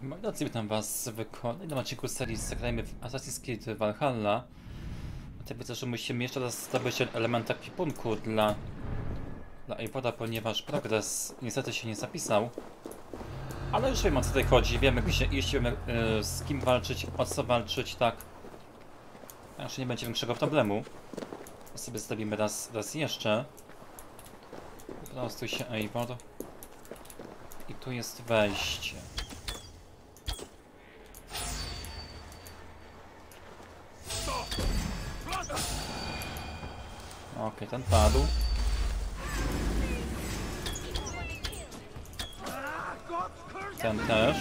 Moi drodzy, witam was w kolejnym odcinku serii Zagrajmy w Assassin's Creed Valhalla. Ja widzę, że musimy jeszcze raz zdobyć element ekwipunku dla Eivoda, ponieważ progres niestety się nie zapisał. Ale już wiemy, o co tutaj chodzi, wiemy gdzie iść, wiemy z kim walczyć, o co walczyć, tak. Także nie będzie większego problemu. To sobie zrobimy raz jeszcze. Prostuj się, Eivor. I tu jest wejście. Okej, ten padł. Ten też.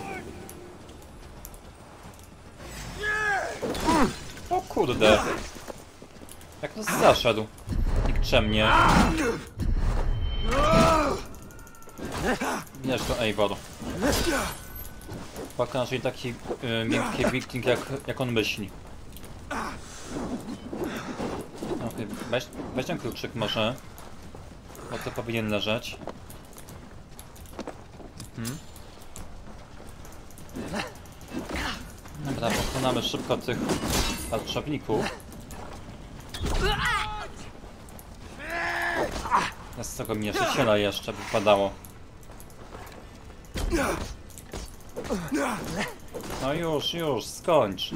O kurde. Jak to zaszedł? Nikczemnie. Bierz to, Eivor. Pokaż jej taki miękki wiking, jak on myśli. Okej, weź ten kluczyk może. Bo to powinien leżeć. Dobra, pokonamy szybko tych tarczowników. Z tego mierzyciela jeszcze wypadało. No już, skończ.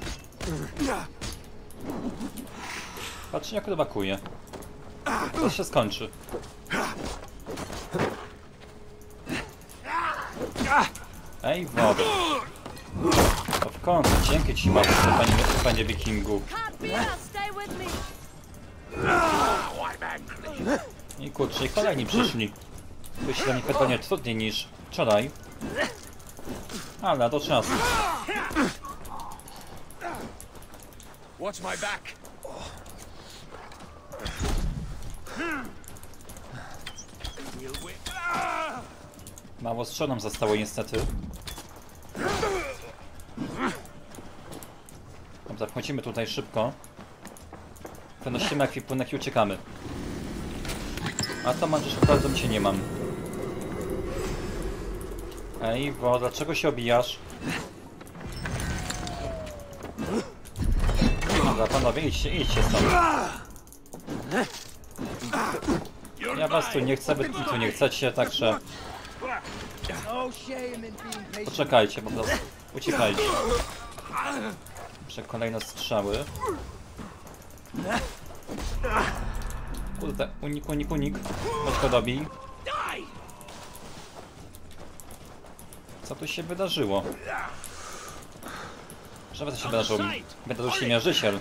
Patrz, jak robakuje. To się skończy. Eivor. To w końcu, dzięki ci bardzo, panie wikingu. I kurczę, kolejni przyszli. To się dla nich pewnie trudniej niż wczoraj. Ale do czasu. Watch my back. Mało strzał nam zostało niestety. Dobra, wchodzimy tutaj szybko. Przenosimy ekwipunek i uciekamy. A to mam, że naprawdę cię nie mam. Eivor, dlaczego się obijasz? Dobra, panowie, idźcie stąd. Ja was tu nie chcę, wy tu nie chcecie, także... Poczekajcie po prostu. Uciekajcie. Jeszcze kolejne strzały. Kurde, unik. Chodź go dobij. Co tu się wydarzyło? Żeby to się wydarzyło? Wydarzył się mierzyciel.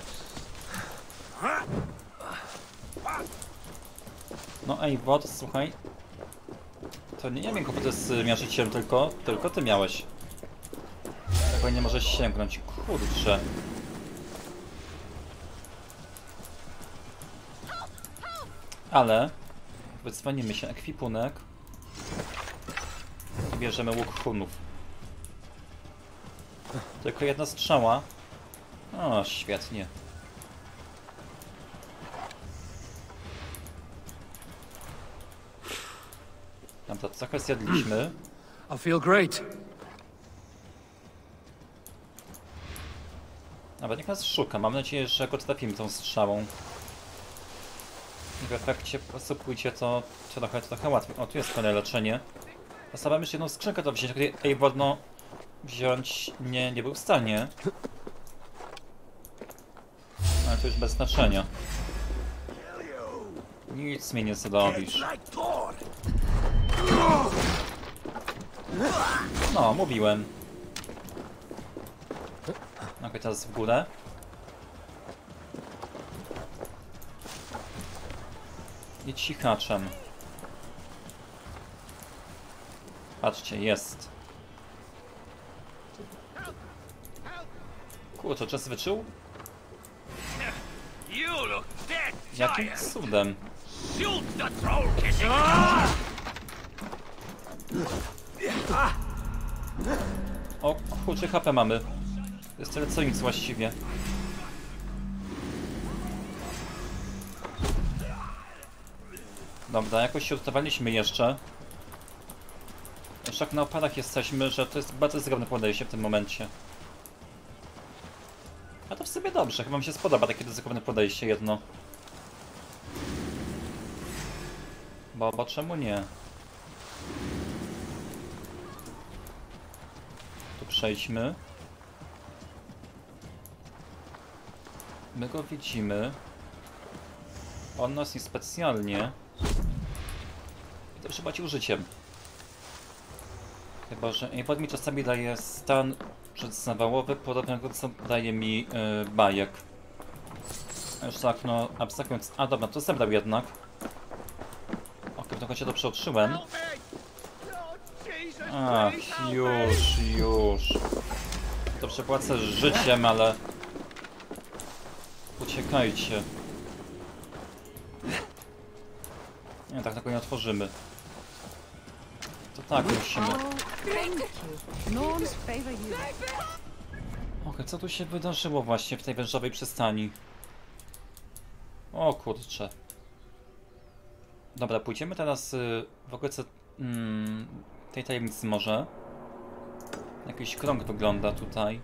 No Eivor, słuchaj. To nie wiem, kogo to jest mierzycielem, tylko ty miałeś. Tego nie możesz sięgnąć. Kurczę. Ale wydzwonimy się ekwipunek. Bierzemy łuk Hunów. Tylko jedna strzała. O, świetnie. Dobra, trochę zjadliśmy. I feel great. Nawet niech nas szuka. Mam nadzieję, że go trafimy tą strzałą. I w efekcie po prostu pójdzie to trochę łatwiej. O, tu jest kolejne leczenie. Zostawiam już jedną skrzynkę do wzięcia, której Eivor wziąć nie był w stanie. Ale to już bez znaczenia. Nic mi nie zrobisz. No, mówiłem. Okej, teraz w górę. I cichaczem. Patrzcie, jest. Kurczę, czas wyczuł? Jakim cudem? O kurczę, HP mamy. To jest tyle co nic właściwie. Dobra, jakoś się uratowaliśmy jeszcze. Już tak na oparach jesteśmy, że to jest bardzo zgrabne podejście w tym momencie. A to w sobie dobrze, chyba mi się spodoba takie ryzykowne podejście jedno. Bo czemu nie? Tu przejdźmy. My go widzimy. On nas niespecjalnie. I to trzeba ci użyciem. Chyba, że iPod mi czasami daje stan przedzawałowy, podobnie do co daje mi bajek. A już tak, no, abstrahując. A dobra, to zebrał jednak. Okej, tylko cię to przeoczyłem. Ach, już. To przepłacę życiem, ale... Uciekajcie. Nie, tak tego nie otworzymy. To tak musimy. Okej, co tu się wydarzyło właśnie w tej wężowej przystani? O kurczę. Dobra, pójdziemy teraz w okolice tej tajemnicy może. Jakiś krąg wygląda tutaj.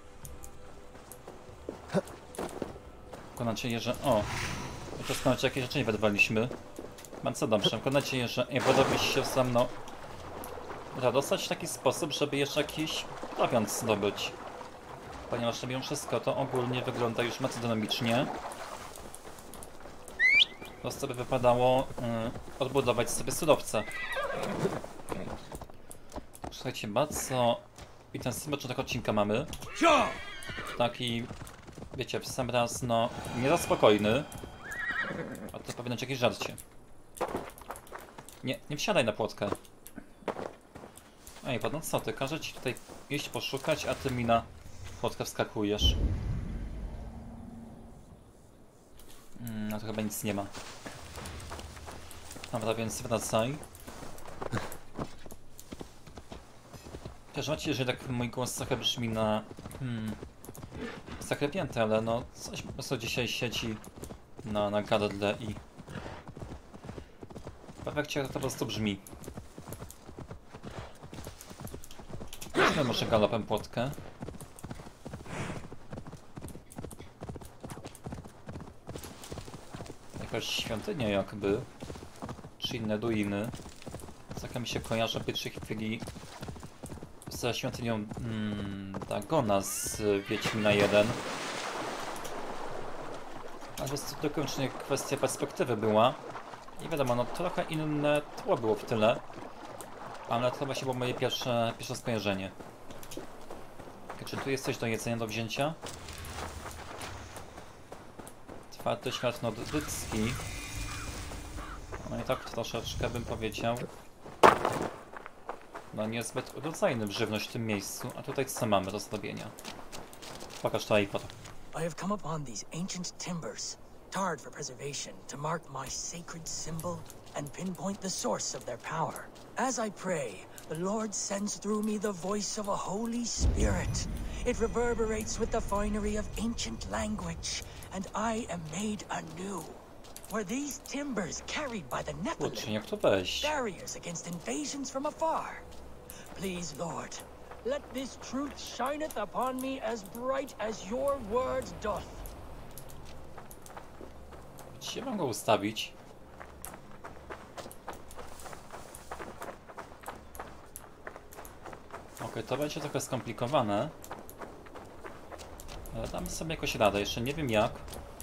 Mam nadzieję, że... O! To skończy jakieś rzeczy nie wydawaliśmy. Bardzo dobrze. Mam nadzieję, że woda by się ze mną dostać w taki sposób, żeby jeszcze jakiś prowiant zdobyć. Ponieważ mimo wszystko to ogólnie wygląda już bardzo dynamicznie. Po prostu by wypadało odbudować sobie surowce. Słuchajcie, bardzo intensywny początek odcinka mamy. Taki, wiecie, w sam raz, no, nie za spokojny. A to powinno być jakieś żarcie. Nie wsiadaj na płotkę. Ej, no co ty, każę ci tutaj iść poszukać, a ty mi na płotkę wskakujesz. No to chyba nic nie ma. Dobra, więc wracaj. Też macie, że tak mój głos trochę brzmi na... zaklepięty, ale no coś po prostu dzisiaj siedzi na gardle i... w efekcie to po prostu brzmi. Weźmy może galopem płotkę. Jakaś świątynia jakby. Czy inne ruiny. Tak mi się kojarzy w pierwszej chwili ze świątynią Dagona z Wiedźmina 1. Ale jest to tylko wyłącznie kwestia perspektywy była. I wiadomo, no trochę inne tło było w tyle. Ale to właśnie było moje pierwsze skojarzenie. Czy tu jest coś do jedzenia, do wzięcia? Twardy świat nordycki. No i tak troszeczkę bym powiedział. No niezbyt rodzajny w żywność w tym miejscu. A tutaj co mamy do zrobienia? Pokaż to iPod. I have come upon these ancient timbers, tarred for preservation, to mark my sacred symbol and pinpoint the source of their power. As I pray, the Lord sends through me the voice of a Holy Spirit. It reverberates with the finery of ancient language, and I am made anew. Were these timbers carried by the Kurczę, Nephilim, jak tu wejść? barriers against invasions from afar? Please, Lord, let this truth shineth upon me as bright as your word doth. Gdzie mam go ustawić? Okej, to będzie trochę skomplikowane. Ale damy sobie jakoś radę, jeszcze nie wiem jak.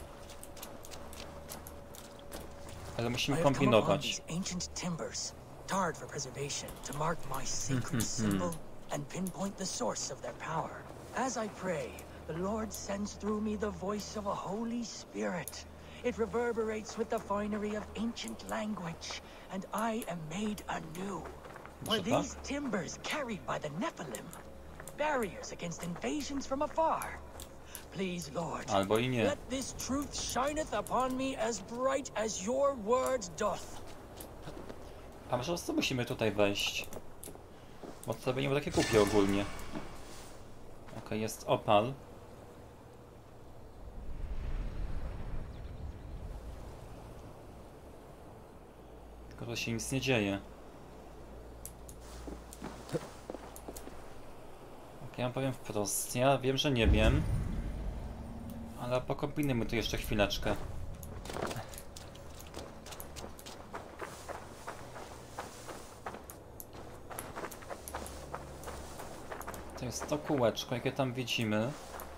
Ale musimy I have come upon kombinować. these ancient timbers, tarred for preservation, to mark my sacred symbol and pinpoint the source of their power. As I pray, the Lord sends through me the voice of a Holy Spirit. It reverberates with the finery of ancient language, and I am made anew. Were Może tak? these timbers carried by the Nephilim, barriers against invasions from afar? Please, Lord, Albo i nie. let this truth shineth upon me as bright as your word doth. A może co musimy tutaj wejść? Bo to by nie było takie głupie ogólnie. Okej, jest opal. Tylko, że się nic nie dzieje. Ja wam powiem wprost. Ja wiem, że nie wiem. Ale pokombinujmy tu jeszcze chwileczkę. To jest to kółeczko, jakie tam widzimy.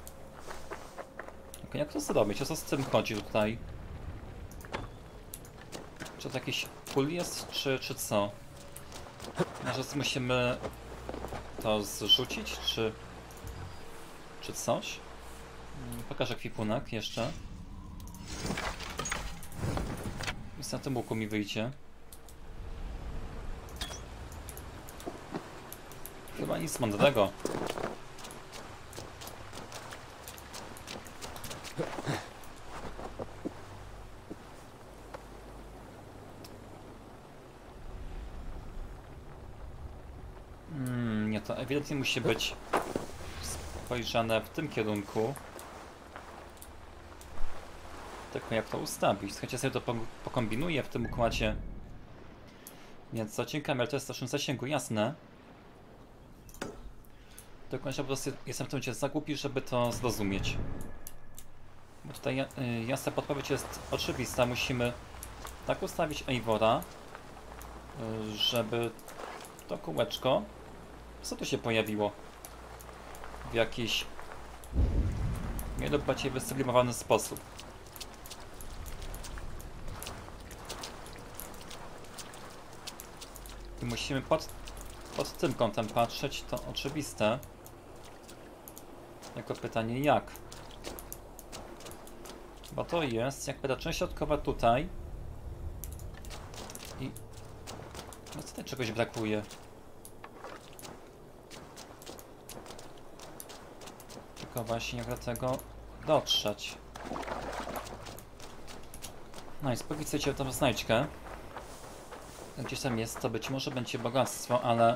Ok, jak to zrobić? O co z tym chodzi tutaj? Czy to jakiś pól jest, czy co? Może musimy to zrzucić, czy coś? Pokażę kwipunek jeszcze. Jest na tym łuku mi wyjdzie. Chyba nic mądrego. Nie, to ewidentnie musi być spojrzane w tym kierunku. Tylko jak to ustawić? Słuchajcie, sobie to pokombinuję w tym układzie. Więc zacinkam, ale to jest w naszym zasięgu, jasne. Tylko ja po prostu jestem w tym momencie za głupi, żeby to zrozumieć. Bo tutaj jasna podpowiedź jest oczywista. Musimy tak ustawić Eivora, żeby to kółeczko co tu się pojawiło w jakiś nie lub bardziej wysublimowany sposób. I musimy pod tym kątem patrzeć, to oczywiste. Jako pytanie jak? Bo to jest jakby ta część środkowa tutaj. I no tutaj czegoś brakuje. Tylko właśnie jak do tego dotrzeć. No i póki co idzie tą znajdźkę. Gdzieś tam jest, to być może będzie bogactwo, ale...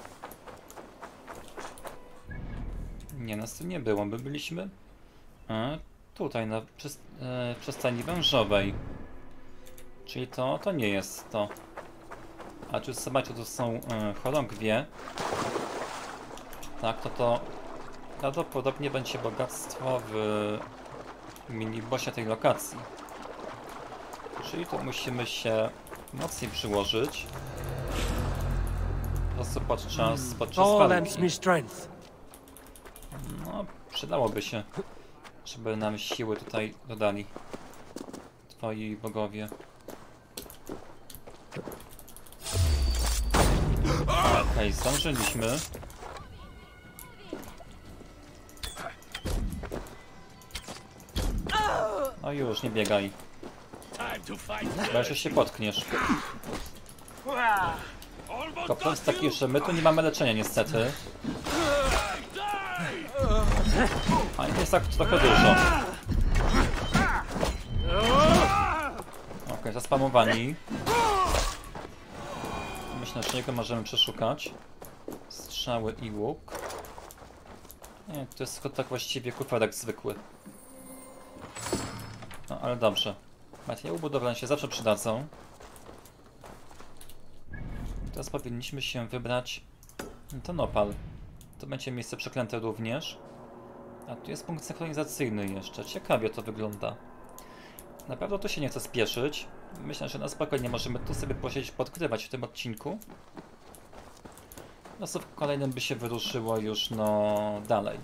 Nie, nas tu nie było. My byliśmy tutaj, na przystani wężowej. Czyli to nie jest to. A czy zobaczcie, tu są chorągwie. Tak, to prawdopodobnie będzie bogactwo w minibossie tej lokacji. Czyli tu musimy się mocniej przyłożyć. Po prostu podczas walki. No, przydałoby się, żeby nam siły tutaj dodali twoi bogowie. Okej, zdążyliśmy. No już, nie biegaj. Bo jeszcze się potkniesz. Tylko problem jest taki, że my tu nie mamy leczenia niestety. A jest tak trochę dużo. Okej, zaspamowani. Myślę, że jego możemy przeszukać. Strzały i łuk. Nie, to jest tak właściwie kuferek zwykły. No, ale dobrze. Materiały budowlane się zawsze przydadzą. Teraz powinniśmy się wybrać ten opal. To będzie miejsce przeklęte również. A tu jest punkt synchronizacyjny jeszcze. Ciekawie to wygląda. Naprawdę tu się nie chce spieszyć. Myślę, że na spokojnie możemy tu sobie posiedzieć, podgrywać w tym odcinku. No co w kolejnym by się wyruszyło już no dalej.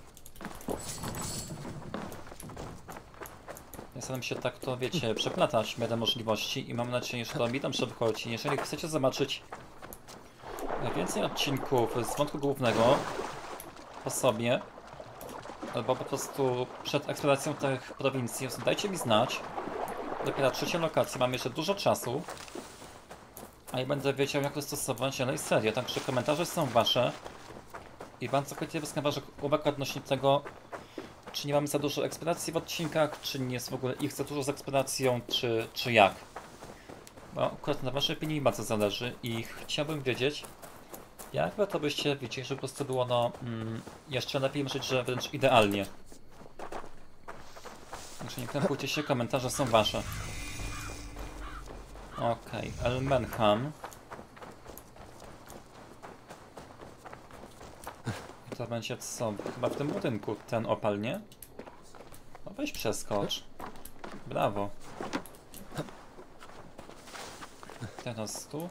Ja staram się tak to, wiecie, przeplatać w miarę możliwości i mam nadzieję, że to mi tam przewychodzi. Jeżeli chcecie zobaczyć więcej odcinków z wątku głównego po sobie, albo po prostu przed eksploracją tych prowincji, dajcie mi znać. Dopiero trzecią lokację, mam jeszcze dużo czasu. A ja będę wiedział, jak to stosować dalej serię, także komentarze są wasze. I bardzo chętnie wysłucham waszych uwag odnośnie tego, czy nie mamy za dużo eksploracji w odcinkach, czy nie jest w ogóle ich za dużo z eksploracją, czy jak. Bo akurat na waszej opinii bardzo zależy i chciałbym wiedzieć, jak wy to byście widzieli, żeby po prostu było no jeszcze lepiej, myśleć, że wręcz idealnie. Także nie krępujcie się, komentarze są wasze. Okej, Elmenham. To będzie co? Chyba w tym budynku ten opal, nie? No weź przeskocz. Brawo. Teraz tu.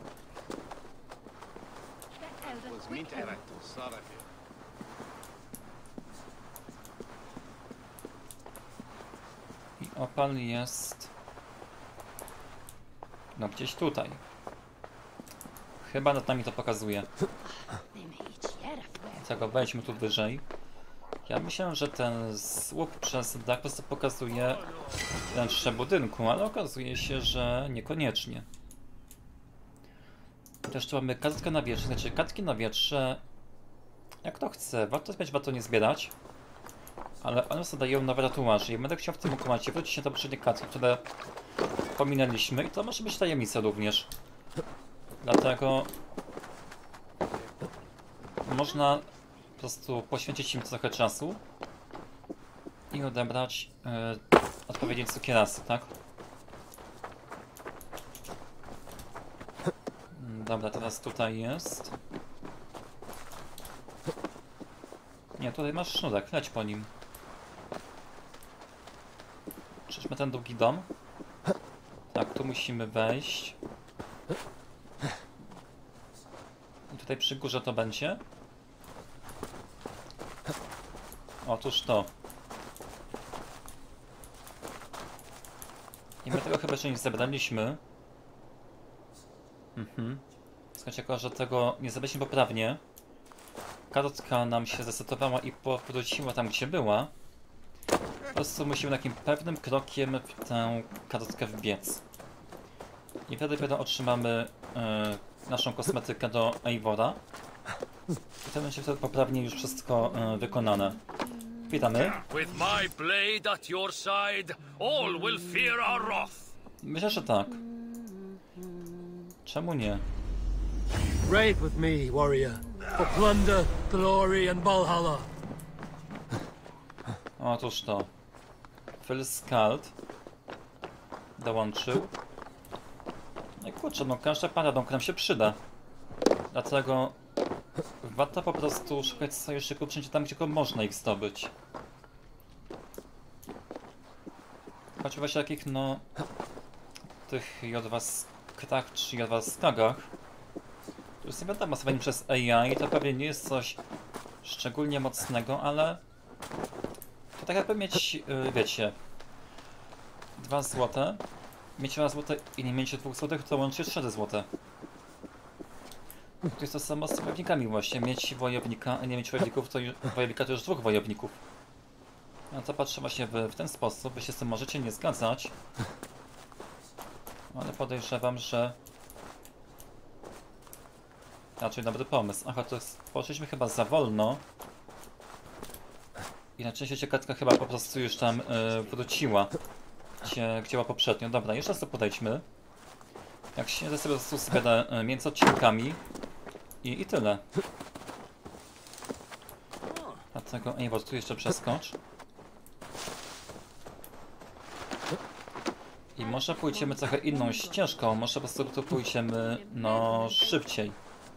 I opal jest... No gdzieś tutaj. Chyba nad nami to pokazuje. Dlatego wejdźmy tu wyżej. Ja myślałem, że ten słup przez dach po prostu pokazuje wnętrze budynku, ale okazuje się, że niekoniecznie. Też tu mamy kartkę na wietrze, znaczy kartki na wietrze, jak kto chce, warto zbierać, warto nie zbierać, ale one sobie dają nowe tatuaże i będę chciał w tym układzie wrócić się do poprzedniej kartki, które pominęliśmy i to może być tajemnica również. Dlatego można po prostu poświęcić im trochę czasu i odebrać odpowiednie cukierasy, tak? Dobra, teraz tutaj jest. Nie, tutaj masz sznurek, leć po nim. Czyżby ten długi dom? Tak, tu musimy wejść. I tutaj przy górze to będzie. Otóż to. I my tego chyba jeszcze nie zebraliśmy. Słuchajcie, jako że tego nie zebraliśmy poprawnie, kartka nam się zresetowała i powróciła tam, gdzie była. Po prostu musimy takim pewnym krokiem w tę kartkę wbiec. I wtedy dopiero otrzymamy naszą kosmetykę do Eivora. I to będzie wtedy poprawnie już wszystko wykonane. Witamy. With my blade at your side, all will fear our wrath. Myślę, że tak. Czemu nie? Ride with me, warrior, for plunder, glory and Valhalla. Otóż to. Phil Skald dołączył. No i kurczę, no każda paradąg nam się przyda. Dlatego warto po prostu szukać sojuszników wszędzie tam, gdzie go można ich zdobyć. Choć właśnie takich, no... tych Jodwaskrach czy Jodwaskagach, to jest nie wiadomo, stawiani przez AI, to pewnie nie jest coś szczególnie mocnego, ale... To tak jakby mieć, wiecie... 2 złote, mieć 2 złote i nie mieć 2 złotych, to łącznie 4 złote. To jest to samo z wojownikami właśnie, mieć wojownika, a nie mieć wojowników, to wojownika to już 2 wojowników. Ja to patrzę właśnie w ten sposób, wy się z tym możecie nie zgadzać. Ale podejrzewam, że... raczej dobry pomysł. Aha, to poszliśmy chyba za wolno. I na szczęście kartka chyba po prostu już tam wróciła. Gdzie była poprzednio. Dobra, jeszcze raz to podejdźmy. Jak się sobie po prostu zbiera między odcinkami. I tyle. Dlatego, ej, bo tu jeszcze przeskocz. I może pójdziemy trochę inną ścieżką, może po prostu tu pójdziemy, no, szybciej.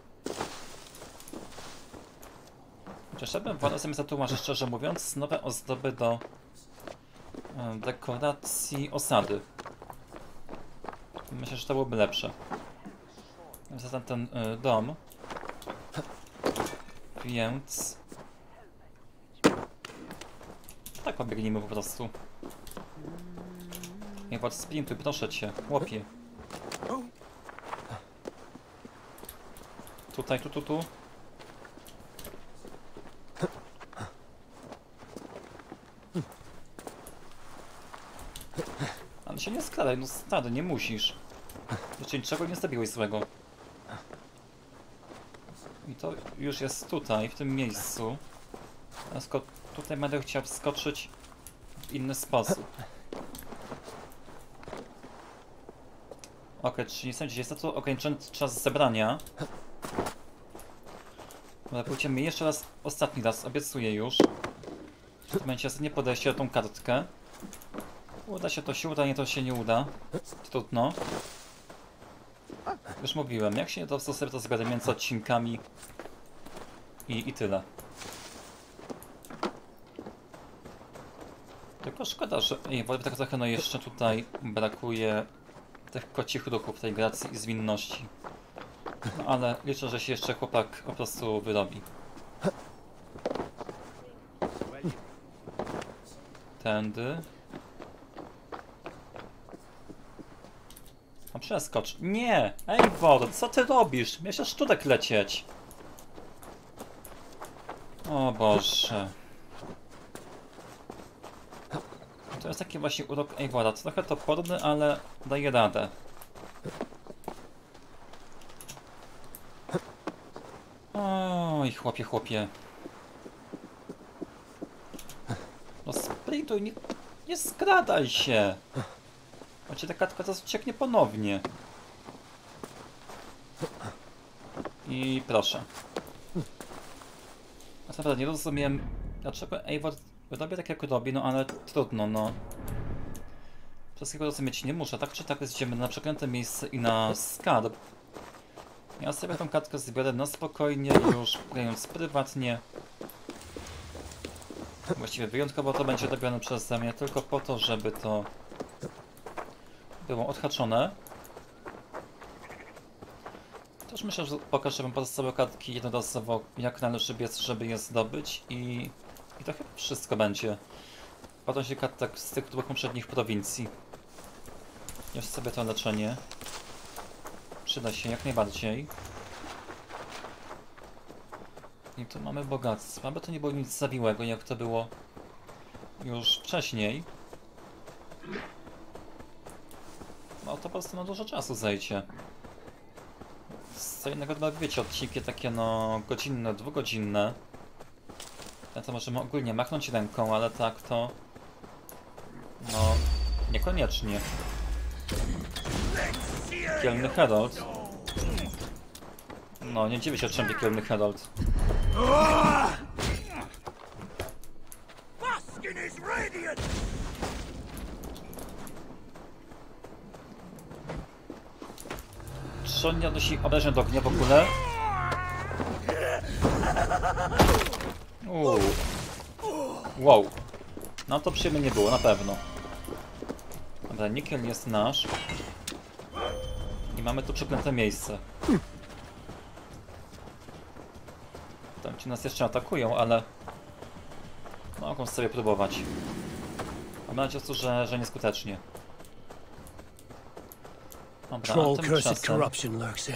Chociaż ja bym wolał sobie zatłumaczyć, szczerze mówiąc, nowe ozdoby do dekoracji osady. Myślę, że to byłoby lepsze. Zatem ten dom. Więc... tak obiegnijmy po prostu. Nie pod sprintuj, proszę cię, chłopie. Tutaj, tu. Ale się nie skradaj, no stary, nie musisz. Jeszcze niczego nie zrobiłeś złego. I to już jest tutaj, w tym miejscu. Teraz tutaj będę chciał wskoczyć w inny sposób. Okej, czyli nie sądzicie, jest to tu ograniczony czas zebrania. Dobra, pójdziemy jeszcze raz, ostatni raz, obiecuję już. W tym momencie nie podejście do tą kartkę. Uda się, to się uda, nie to się nie uda. Trudno. Już mówiłem, jak się nie to sobie to zgadza między odcinkami i tyle. Tylko szkoda, że tak trochę no jeszcze tutaj brakuje tych kocich ruchów, tej gracji i zwinności. No ale liczę, że się jeszcze chłopak po prostu wyrobi. Tędy. No przeskocz. Nie! Eivor, co ty robisz? Miałeś aż szczurek lecieć. O Boże. To jest taki właśnie urok Eivora. Trochę toporny, ale daje radę. Oj, chłopie. No sprintuj, nie skradaj się. Macie ta kartka zaraz ucieknie ponownie. I proszę. Naprawdę nie rozumiem, dlaczego Eivor robi tak jak robi, no ale trudno, no. Wszystkiego rozumieć nie muszę, tak czy tak idziemy na przeklęte miejsce i na skarb. Ja sobie tą kartkę zbiorę na spokojnie, już grając prywatnie. Właściwie wyjątkowo to będzie robione przeze mnie, tylko po to, żeby to było odhaczone. Też myślę, że pokażę wam pozostałe kartki jednorazowo, jak należy biec, żeby je zdobyć i to chyba wszystko będzie. Potem się kartek z tych dwóch poprzednich prowincji. Już sobie to leczenie. Przyda się jak najbardziej. I tu mamy bogactwo, aby to nie było nic zawiłego, jak to było już wcześniej. No to po prostu na dużo czasu zejdzie. Co innego chyba wiecie, odcinki takie no godzinne, dwugodzinne. Ja to możemy ogólnie machnąć ręką, ale tak to... No... niekoniecznie. Piekielny Herald. No, nie dziwię się, czym piekielny Herald. Czy on nie odnosi obrażeń do ognia w ogóle? Wow. No to przyjemnie nie było, na pewno. Dobra, Nikiel jest nasz. I mamy tu przeklęte miejsce. Tam ci nas jeszcze atakują, ale... mogą sobie próbować. Mam nadzieję, że nieskutecznie. Dobra, a tymczasem...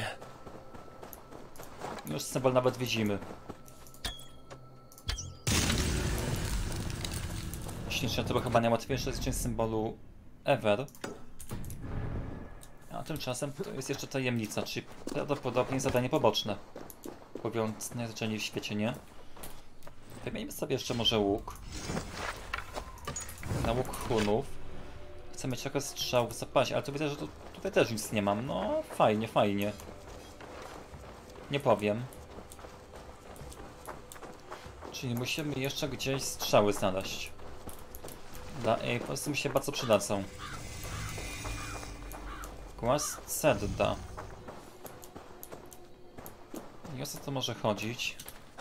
już symbol nawet widzimy. Ślicznie, to chyba najłatwiejsze jest część symbolu ever. A tymczasem to jest jeszcze tajemnica, czyli prawdopodobnie zadanie poboczne. Mówiąc najzwyczajniej w świecie, nie? Wymienimy sobie jeszcze może łuk. Na łuk Hunów. Chcę mieć trochę strzał w zapasie, ale to widzę, że tutaj też nic nie mam. No fajnie. Nie powiem. Czyli musimy jeszcze gdzieś strzały znaleźć. Po prostu mi się bardzo przydadzą. Głaz Cedda. I o co to może chodzić?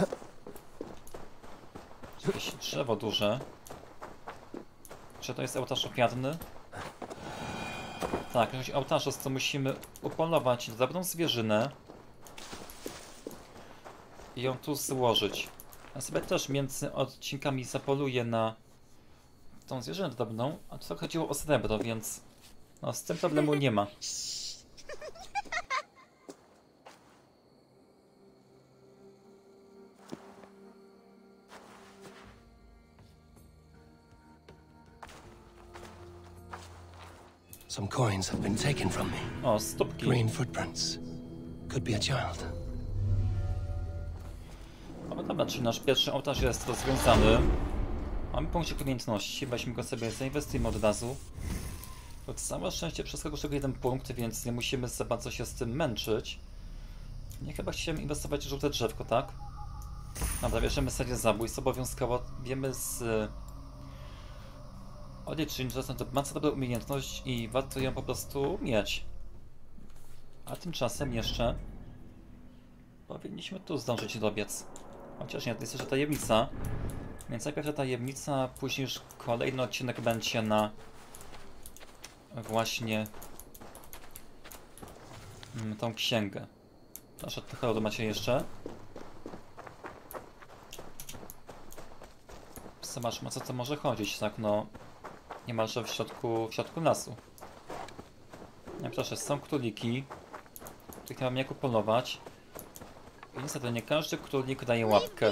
Jakieś drzewo duże. Czy to jest ołtarz ofiarny? Tak, jakiś ołtarz, co musimy upolować dobrą zwierzynę i ją tu złożyć. Ja sobie też między odcinkami zapoluję na tą zwierzynę drobną, a tu chodziło o srebro, więc no, z tym problemu nie ma. Some coins have been taken from me. O, stópki. Green footprints. Could be a child. No dobra, czyli nasz pierwszy ołtarz jest rozwiązany. Mamy punkcik umiejętności, weźmy go sobie, zainwestujmy od razu. To całe szczęście przeskoczył tylko jeden punkt, więc nie musimy za bardzo się z tym męczyć. Nie, chyba chciałem inwestować w żółte drzewko, tak? Dobra, bierzemy serię zabójstw, obowiązkowo wiemy z... odliczeń, że to ma dobrą umiejętność i warto ją po prostu mieć. A tymczasem jeszcze powinniśmy tu zdążyć dobiec. Chociaż nie, to jest jeszcze tajemnica. Więc najpierw ta tajemnica, później już kolejny odcinek będzie na właśnie tą księgę. Proszę, od Herodu macie jeszcze. Zobaczmy, o co to może chodzić, tak no niemalże w środku lasu. Ja proszę, są króliki, których nie mam jak upolować. I niestety nie każdy królik daje łapkę.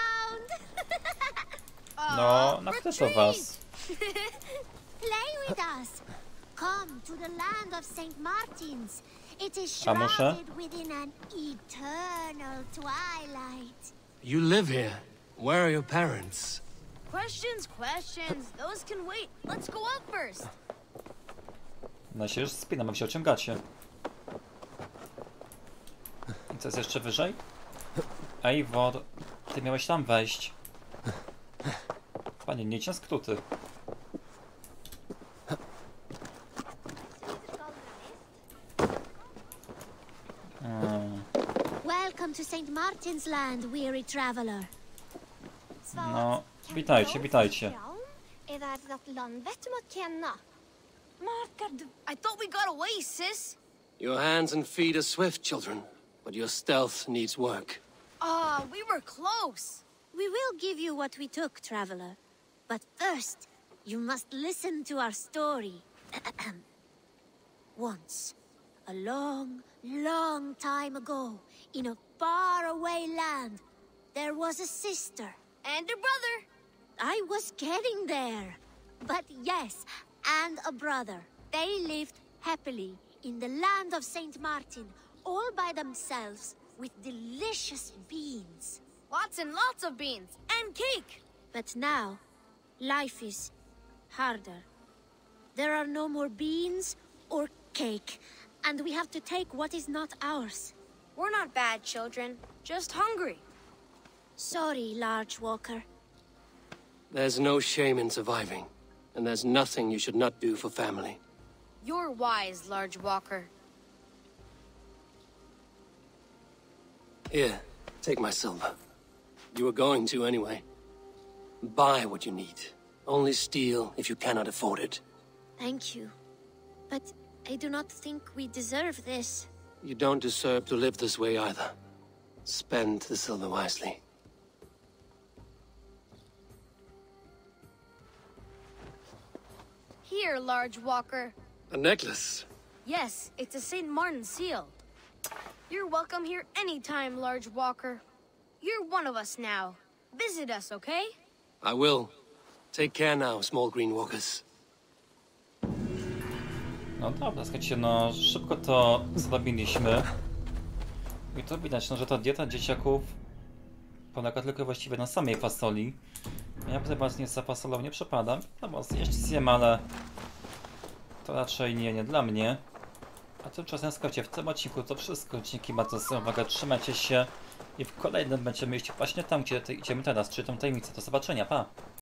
No, nachwyto was. Play with us. Come to the land of Saint Martin's. It is A muszę? shrouded within an eternal twilight. You live here. Where are your parents? Questions. Those can wait. Let's go up first. No się już spinam, a wy się ociągacie. I co jest jeszcze wyżej? Eivor, ty miałeś tam wejść. Panie, nie cię skróty. Welcome to Saint Martin's land, weary traveler. No, witajcie, witajcie. I thought we got away, sis. Your hands and feet are swift, children, but your stealth needs work. We were close. We will give you what we took, traveler. But first, you must listen to our story. Once, a long, long time ago, in a faraway land, there was a sister. And a brother. I was getting there. But yes, and a brother. They lived happily in the land of Saint Martin, all by themselves, with delicious beans. Lots and lots of beans. And cake. But now, life is harder. There are no more beans or cake, and we have to take what is not ours. We're not bad children. Just hungry. Sorry, Large Walker. There's no shame in surviving, and there's nothing you should not do for family. You're wise, Large Walker. Here, take my silver. You were going to anyway. Buy what you need. Only steal if you cannot afford it. Thank you. But I do not think we deserve this. You don't deserve to live this way either. Spend the silver wisely. Here, Large Walker. A necklace. Yes, it's a St. Martin seal. You're welcome here anytime, Large Walker. You're one of us now. Visit us, okay? I will. Take care now, small green walkers. No dobra, słuchajcie, no szybko to zrobiliśmy. I to widać, no, że ta dieta dzieciaków polega tylko właściwie na samej fasoli. Ja prywatnie za fasolą nie przepadam, no bo zjeść zjem, ale to raczej nie dla mnie. A tymczasem słuchajcie, w tym odcinku to wszystko. Dzięki bardzo za uwagę, trzymajcie się i w kolejnym będziemy iść właśnie tam, gdzie idziemy teraz, czyli tą tajemnicę. Do zobaczenia, pa!